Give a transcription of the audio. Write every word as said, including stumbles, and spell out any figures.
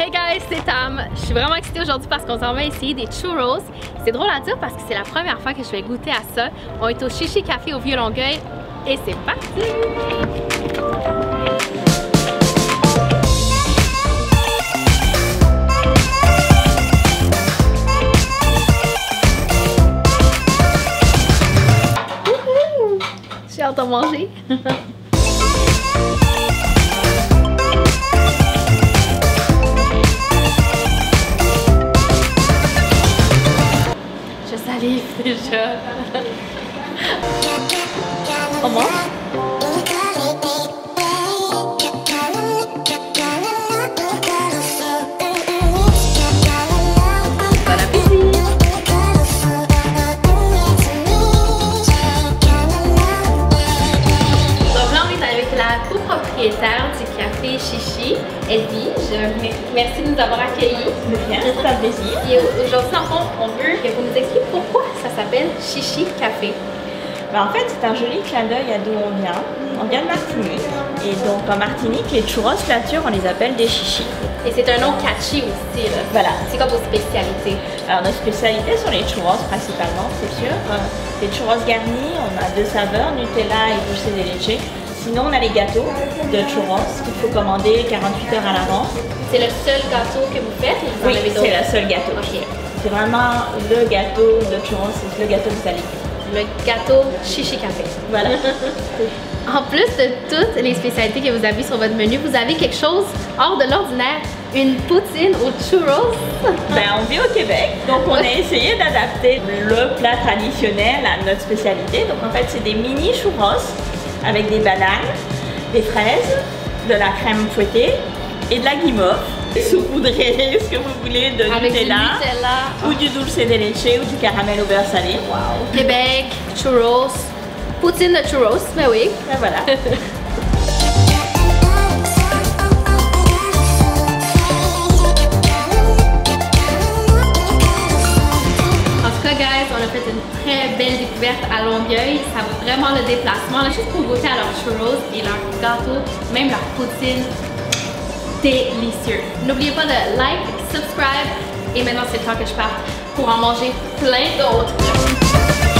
Hey guys, c'est Tam. Je suis vraiment excitée aujourd'hui parce qu'on s'en va essayer des churros. C'est drôle à dire parce que c'est la première fois que je vais goûter à ça. On est au Chichi Café au Vieux-Longueuil et c'est parti! J'ai hâte de manger. Je salive déjà. On mange? Bon appétit! Donc là, on est avec la copropriétaire du café Chichi, Elvie. Je merci de nous avoir accueillis. Bien, c'est un plaisir. Et aujourd'hui, en fond, on veut que vous nous expliquiez pourquoi ça s'appelle Chichi Café. Ben, en fait, c'est un joli clin d'œil à d'où on vient. On vient de Martinique. Et donc en Martinique, les churros nature, on les appelle des chichis. Et c'est un nom catchy aussi. Là. Voilà. C'est quoi vos spécialités? Alors nos spécialités sont les churros principalement, c'est sûr. Les churros garnis, on a deux saveurs, Nutella et dulce de leche. Sinon, on a les gâteaux de churros qu'il faut commander quarante-huit heures à l'avance. C'est le seul gâteau que vous faites ou vous Oui, en avez d'autres? c'est le seul gâteau. Okay. C'est vraiment le gâteau de churros, c'est le gâteau salé. Le gâteau Chichi Café. Voilà. En plus de toutes les spécialités que vous avez sur votre menu, vous avez quelque chose hors de l'ordinaire. Une poutine aux churros. Ben, on vit au Québec, donc on a essayé d'adapter le plat traditionnel à notre spécialité. Donc en fait, c'est des mini churros avec des bananes, des fraises, de la crème fouettée et de la guimauve. Saupoudrez ce que vous voulez de avec Nutella, du Nutella ou du dulce de leche ou du caramel au beurre salé. Wow. Québec, churros, poutine de churros, ben oui. Ben voilà. En tout cas, guys, on a fait une très belle découverte à Longueuil. Ça vaut vraiment le déplacement, là, juste pour goûter à leurs churros et leurs gâteaux, même leur poutine. Délicieux. N'oubliez pas de like, subscribe et maintenant c'est le temps que je parte pour en manger plein d'autres.